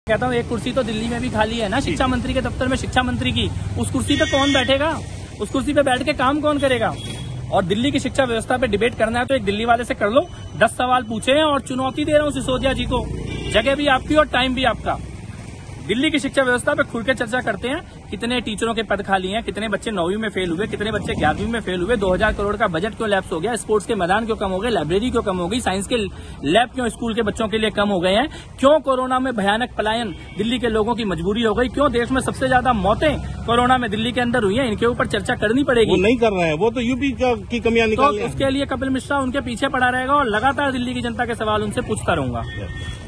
कहता हूँ एक कुर्सी तो दिल्ली में भी खाली है ना, शिक्षा मंत्री के दफ्तर में शिक्षा मंत्री की। उस कुर्सी पे कौन बैठेगा? उस कुर्सी पे बैठ के काम कौन करेगा? और दिल्ली की शिक्षा व्यवस्था पे डिबेट करना है तो एक दिल्ली वाले से कर लो। 10 सवाल पूछे हैं और चुनौती दे रहा हूँ सिसोदिया जी को। जगह भी आपकी और टाइम भी आपका। दिल्ली की शिक्षा व्यवस्था पे खुल के चर्चा करते हैं। कितने टीचरों के पद खाली हैं, कितने बच्चे 9वीं में फेल हुए, कितने बच्चे 11वीं में फेल हुए, 2000 करोड़ का बजट क्यों लैप्स हो गया, स्पोर्ट्स के मैदान क्यों कम हो गए, लाइब्रेरी क्यों कम हो गई, साइंस के लैब क्यों स्कूल के बच्चों के लिए कम हो गए हैं, क्यों कोरोना में भयानक पलायन दिल्ली के लोगों की मजबूरी हो गई, क्यों देश में सबसे ज्यादा मौतें कोरोना में दिल्ली के अंदर हुई हैं। इनके ऊपर चर्चा करनी पड़ेगी। वो नहीं कर रहे हैं, वो तो यूपी की कमियां निकाल रहे हैं। तो उसके लिए कपिल मिश्रा उनके पीछे पड़ा रहेगा और लगातार दिल्ली की जनता के सवाल उनसे पूछता रहूंगा।